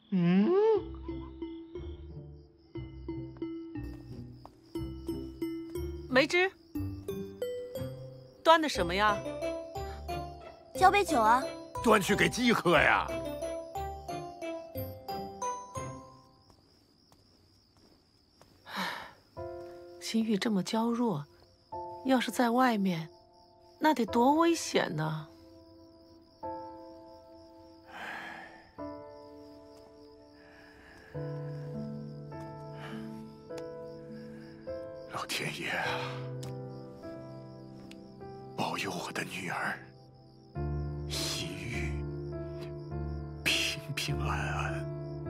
嗯， 梅枝，端的什么呀？ 交杯酒啊。 端去给鸡喝呀。 心玉这么娇弱，要是在外面，那得多危险呢！ 老天爷啊，保佑我的女儿心玉平平安安。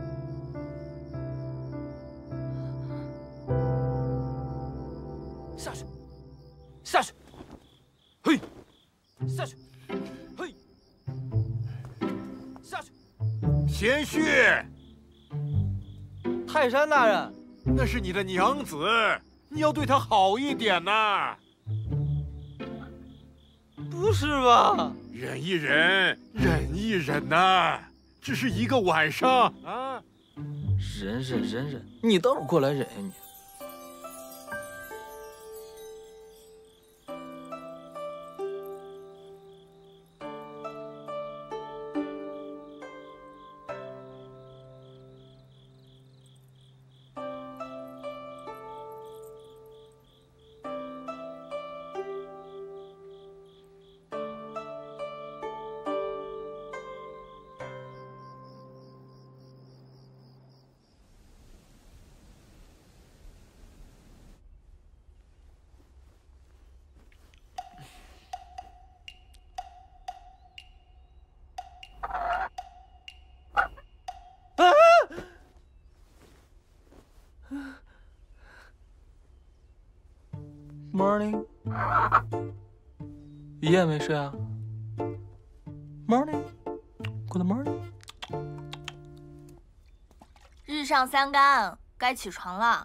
下去，下去，嘿，下去，嘿，下去。 贤婿， 泰山大人， 那是你的娘子，你要对她好一点呐。 不是吧？ 忍一忍，忍一忍呐，只是一个晚上啊。 忍忍忍忍，你倒是过来忍呀你！Morning， 一夜没睡啊 ？Morning，Good morning。 日上三竿，该起床了。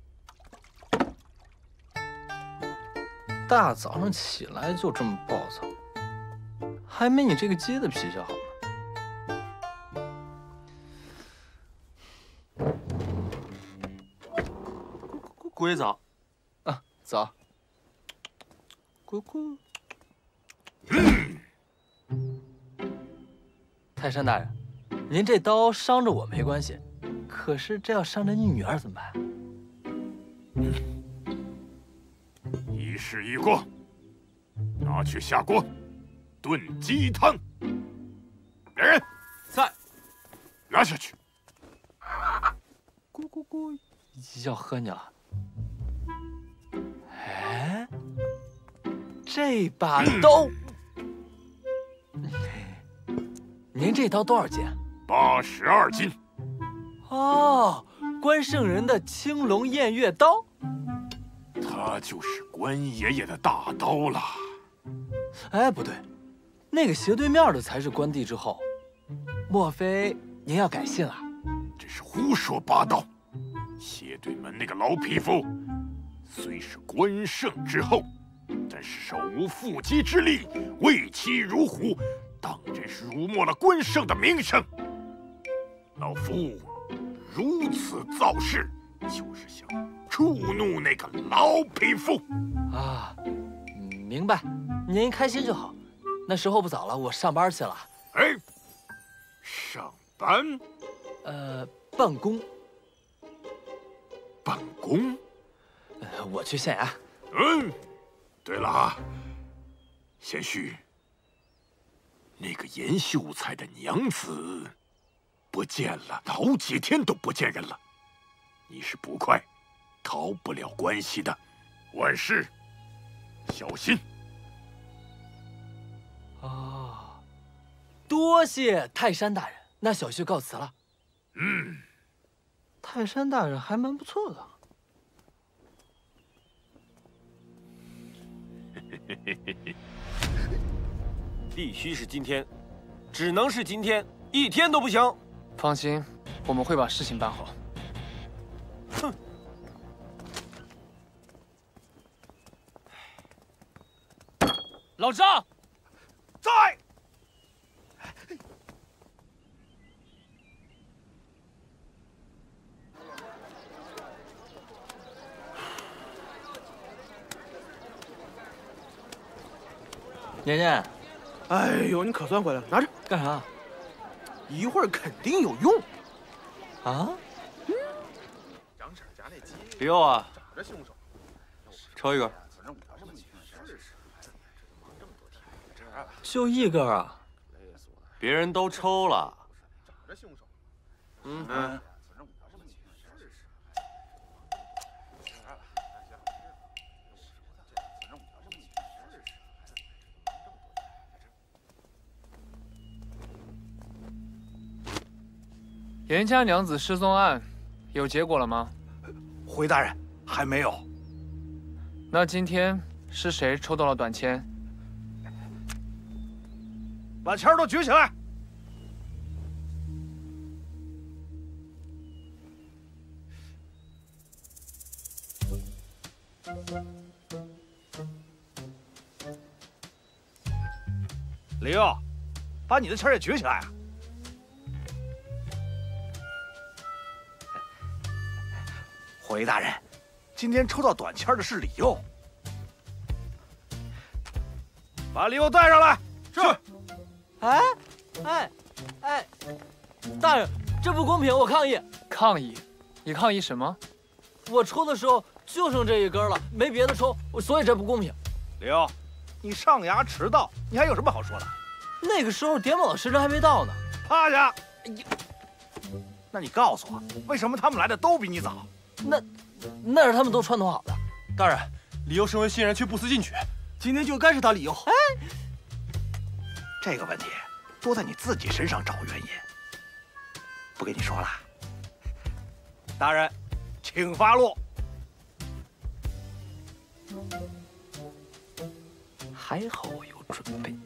大早上起来就这么暴躁，还没你这个鸡的脾气好呢。 姑爷早。 啊，早。咕咕。泰山大人，您这刀伤着我没关系，可是这要伤着你女儿怎么办？ 一事一过，拿去下锅炖鸡汤。来人， 在， 拿下去。 咕咕咕，要喝你了。哎，这把刀，您这刀多少斤 ？82斤。 哦，关圣人的青龙偃月刀。 它就是关爷爷的大刀了。 哎，不对，那个斜对面的才是关帝之后。莫非您要改姓啊？ 这是胡说八道！斜对门那个老匹夫，虽是关圣之后，但是手无缚鸡之力，为妻如虎，当真是辱没了关圣的名声。老夫如此造势，就是想触怒那个老匹夫。 啊，明白，您开心就好。那时候不早了，我上班去了。 哎，上班？ 办公。 办公？ 我去县衙。 对了啊，贤婿，那个严秀才的娘子不见了，好几天都不见人了。你是捕快，逃不了关系的，万事小心。 啊，多谢泰山大人，那小婿告辞了。泰山大人还蛮不错的。 必须是今天，只能是今天，一天都不行。 放心，我们会把事情办好。 哼！ 老张， 在。 年年， 哎呦，你可算回来了，拿着干啥？ 一会儿肯定有用。 啊？ 李佑啊，抽一根。 就一根啊？ 别人都抽了。 严家娘子失踪案有结果了吗？ 回大人，还没有。 那今天是谁抽到了短签？ 把签都举起来。李佑，把你的签也举起来啊！回大人，今天抽到短签的是李佑，把李佑带上来。是。 哎，大人，这不公平，我抗议！ 抗议？你抗议什么？ 我抽的时候就剩这一根了，没别的抽，所以这不公平。 李佑，你上衙迟到，你还有什么好说的？ 那个时候点卯的时辰还没到呢。 趴下！那你告诉我，为什么他们来的都比你早？ 那是他们都串通好的。 大人，李佑身为新人却不思进取， 今天就该是他李佑。哎，这个问题多在你自己身上找原因。不跟你说了，大人，请发落。 还好我有准备。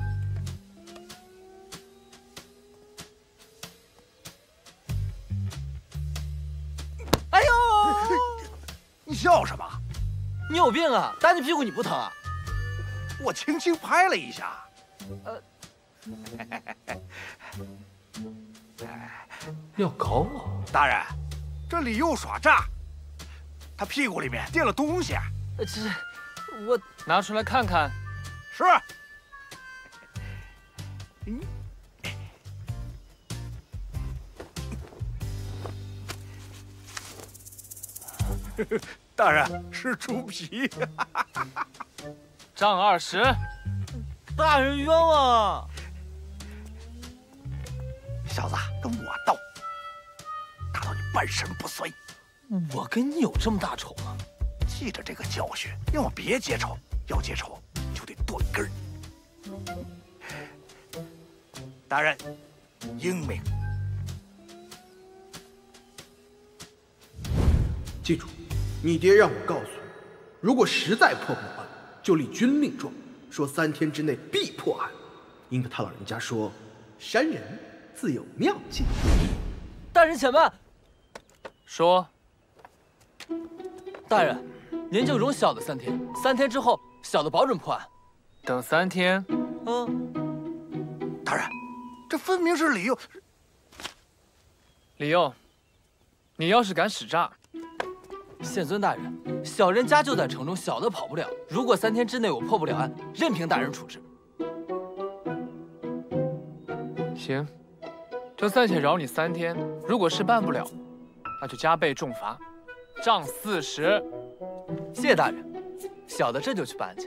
哎呦！ 你笑什么？ 你有病啊！打你屁股你不疼啊？ 我轻轻拍了一下。 要搞我？ 大人，这李佑耍诈，他屁股里面垫了东西。 我拿出来看看。 是。大人，是猪皮。 账20。 大人冤枉！ 小子，跟我斗，打到你半身不遂。 我跟你有这么大仇吗？ 记着这个教训，要么别结仇，要结仇就得断根儿。大人，英明。 记住，你爹让我告诉你，如果实在破不了案，就立军令状，说3天之内必破案。因为他老人家说，山人自有妙计。 大人且慢。 说。 大人，您就容小的3天，3天之后，小的保准破案。 等3天。 大人，这分明是李佑。 李佑，你要是敢使诈， 县尊大人，小人家就在城中，小的跑不了。如果3天之内我破不了案，任凭大人处置。 行，就暂且饶你3天。如果是办不了，那就加倍重罚，杖40。 谢谢大人，小的这就去办案去。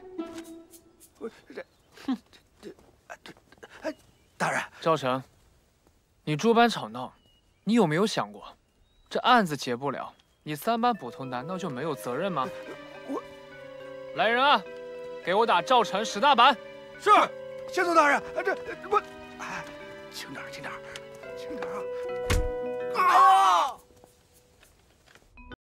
大人， 赵成，你诸般吵闹，你有没有想过，这案子结不了，你3班捕头难道就没有责任吗？来人啊，给我打赵成10大板。 是，县尊大人。我，轻点，轻点，轻点啊！啊！